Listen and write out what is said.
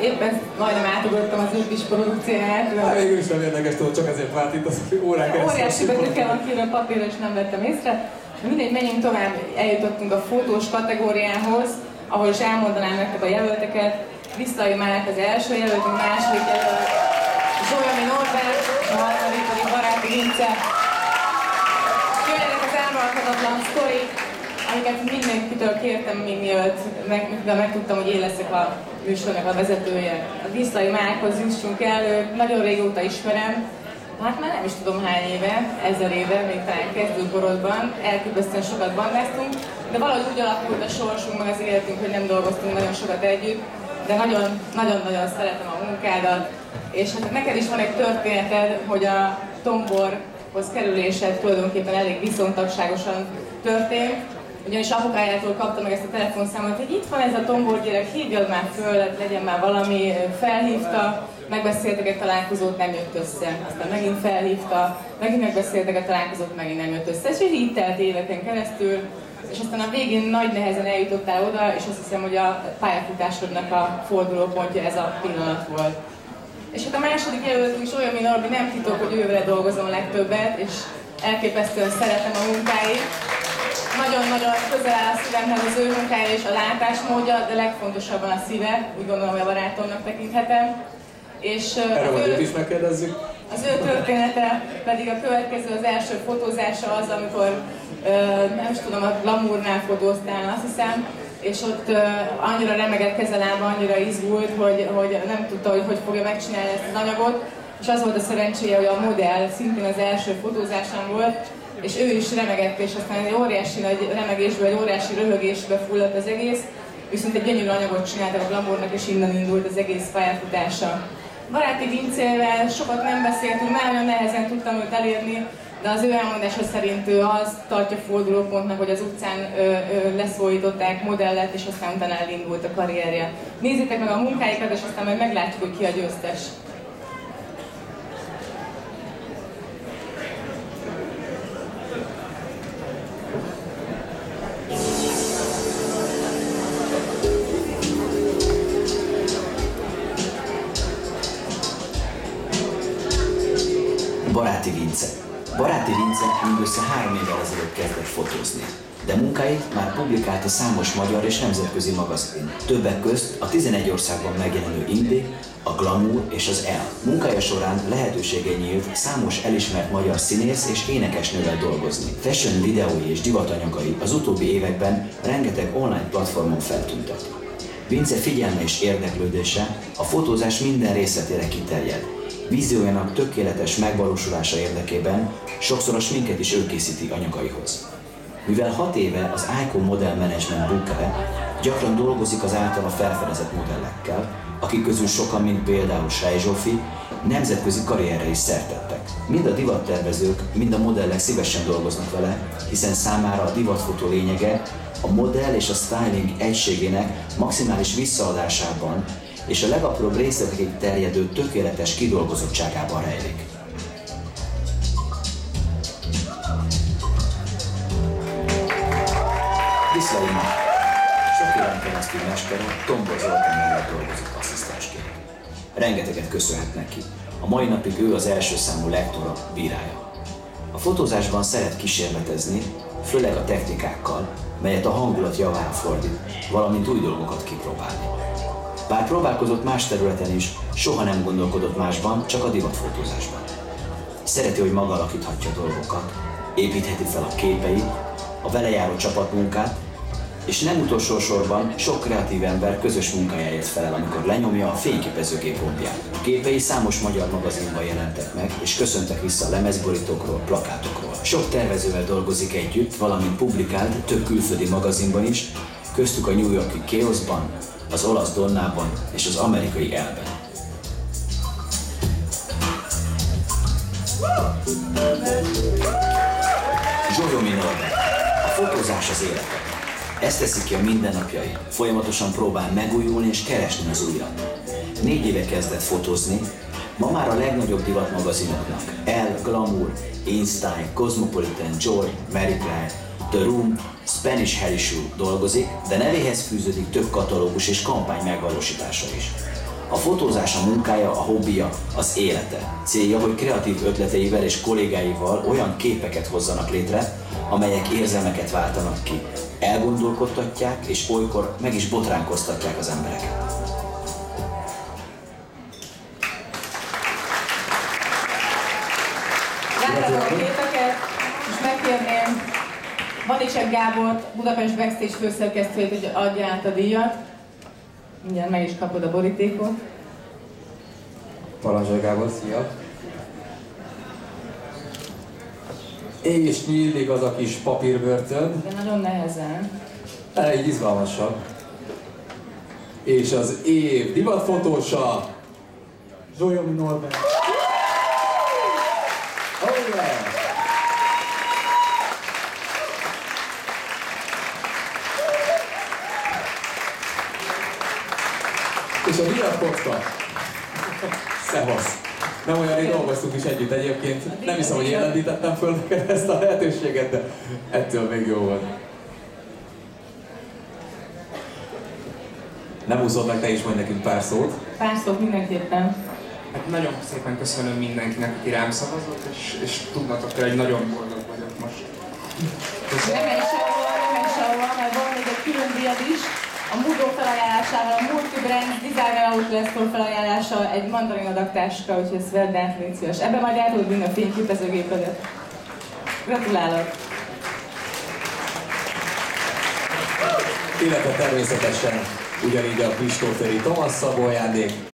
éppen majdnem átugrottam az ők is produkcióját. Végül is nem érdekes, tudod, csak ezért vált itt az órán keresztül. Óriási betűkkel van kívül a papírra, és nem vettem észre. Mindegy, menjünk tovább, eljutottunk a fotós kategóriához, ahol is elmondanám nektek a jelölteket. Viszlai Márk az első jelöltünk, második jelölt Zsolyomi Norbert, a harmadik pedig Baráti Vince. Jöjjenek az elmarhatatlan sztorik, amiket mindenkitől kértem, még mielőtt megtudtam, hogy én leszek a műsornak a vezetője. A Viszlai Márkhoz jussunk el, nagyon régóta ismerem, hát már nem is tudom hány éve, 1000 éve, még talán kezdőkorodban, elképesztően sokat bandáztunk, de valahogy úgy alakult a sorsunk, meg az életünk, hogy nem dolgoztunk nagyon sokat együtt, de nagyon-nagyon szeretem a munkádat, és hát neked is van egy történeted, hogy a Tomborhoz kerülésed tulajdonképpen elég viszontagságosan történt, ugyanis apukájától kapta meg ezt a telefonszámot, hogy itt van ez a Tombor gyerek, hívjad már föl, legyen már valami, felhívta, megbeszéltek egy találkozót, nem jött össze, aztán megint felhívta, megint megbeszéltek a találkozót, megint nem jött össze, és így telt éveken keresztül, és aztán a végén nagy nehezen eljutottál oda, és azt hiszem, hogy a pályafutásodnak a fordulópontja ez a pillanat volt. És hát a második jelöltünk Zsolyomi Norbi, nem titok, hogy ővele dolgozom a legtöbbet, és elképesztően szeretem a munkáit. Nagyon-nagyon közel áll a szívemhez az ő munkája és a látásmódja, de legfontosabban a szíve, úgy gondolom, hogy a barátomnak tekinthetem. És erről majd is megkérdezzük. Az ő története pedig a következő, az első fotózása az, amikor nem is tudom, a Glamournál fotóztál, azt hiszem, és ott annyira remegett kezelába, annyira izgult, hogy nem tudta, hogy fogja megcsinálni ezt az anyagot, és az volt a szerencséje, hogy a modell szintén az első fotózásán volt, és ő is remegett, és aztán egy óriási nagy remegésből, egy óriási röhögésbe fulladt az egész, viszont egy gyönyörű anyagot csináltak a Glamournak, és innen indult az egész pályafutása. Baráti Vincével sokat nem beszéltünk, már nagyon nehezen tudtam őt elérni, de az ő elmondása szerint ő az tartja fordulópontnak, hogy az utcán leszólították, modellet, és aztán utána elindult a karrierje. Nézzétek meg a munkáikat, és aztán majd meglátjuk, hogy ki a győztes. Baráti Vince. Baráti Vince mindössze 3 évvel ezelőtt kezdett fotózni, de munkáit már publikálta számos magyar és nemzetközi magazin. Többek közt a 11 országban megjelenő Indie, a Glamour és az Elle. Munkája során lehetősége nyílt számos elismert magyar színész és énekesnővel dolgozni. Fashion videói és divatanyagai az utóbbi években rengeteg online platformon feltűntek. Vince figyelme és érdeklődése a fotózás minden részletére kiterjed. Víziójának tökéletes megvalósulása érdekében sokszor a sminket is ő készíti anyagaihoz. Mivel 6 éve az Icon Model Management bunkere, gyakran dolgozik az általa felfedezett modellekkel, akik közül sokan, mint például Sáj Zsófi, nemzetközi karrierre is szert tettek. Mind a divattervezők, mind a modellek szívesen dolgoznak vele, hiszen számára a divatfotó lényege a modell és a styling egységének maximális visszaadásában és a legapróbb részletekig terjedő tökéletes kidolgozottságában rejlik. Viszlai Márk. Sok éven keresztül mestere Tombor Zoltánnal dolgozott asszisztensként. Rengeteget köszönhet neki. A mai napig ő az első számú lektora, bírája. A fotózásban szeret kísérletezni, főleg a technikákkal, melyet a hangulat javára fordít, valamint új dolgokat kipróbálni. Bár próbálkozott más területen is, soha nem gondolkodott másban, csak a divatfotózásban. Szereti, hogy maga alakíthatja dolgokat, építheti fel a képeit, a vele járó csapatmunkát, és nem utolsó sorban sok kreatív ember közös munkájáért felel, amikor lenyomja a fényképezőgép gombját. A képei számos magyar magazinban jelentek meg, és köszöntek vissza a lemezborítókról, plakátokról. Sok tervezővel dolgozik együtt, valamint publikált több külföldi magazinban is, köztük a New York-i Chaosban, az olasz Donnában és az amerikai Elle-ben. Zsolyomi Norbert. A fotózás az élete. Ezt teszi ki a mindennapjai. Folyamatosan próbál megújulni és keresni az újat. 4 éve kezdett fotózni, ma már a legnagyobb divatmagazinoknak Elle, Glamour, InStyle, Cosmopolitan, Joy, Marie Claire, The Room, Spanish Harry Shoe dolgozik, de nevéhez fűződik több katalógus és kampány megvalósítása is. A fotózás a munkája, a hobbija, az élete. Célja, hogy kreatív ötleteivel és kollégáival olyan képeket hozzanak létre, amelyek érzelmeket váltanak ki. Elgondolkodtatják és olykor meg is botránkoztatják az embereket. Láthatom a képeket, és megkérném Vanicsek Gábort, Budapest Backstage főszerkesztőjét, hogy adja át a díjat. Mindjárt meg is kapod a borítékot. Parancsolj Gábor, szia! És nyílik az a kis papírbörtön. De nagyon nehezen. Elég izgalmasabb. És az év divatfotósa Zsolyomi Norbert. Oh yeah! És a divatkocka. Szevasz! Nem olyan rég dolgoztunk is együtt egyébként. Nem hiszem, hogy én lendítettem föl neked ezt a lehetőséget, de ettől még jó volt. Nem úszod meg, te is mondj nekünk pár szót. Pár szót mindenképpen. Hát nagyon szépen köszönöm mindenkinek, aki rám szavazott, és tudnatok, hogy nagyon boldog vagyok most. Nem menj sehova, mert van még egy külön díjad is. A Moodle felajánlásával, a Multibrand Designer Outlet Store felajánlása egy mandarin adagtáska, úgyhogy ezt vedd át, légy szíves. Ebben majd el tudod vinni a fényképezőgépedet. Gratulálok! Illetve természetesen ugyanígy a Kristóferi Tomasz Szabó ajándék.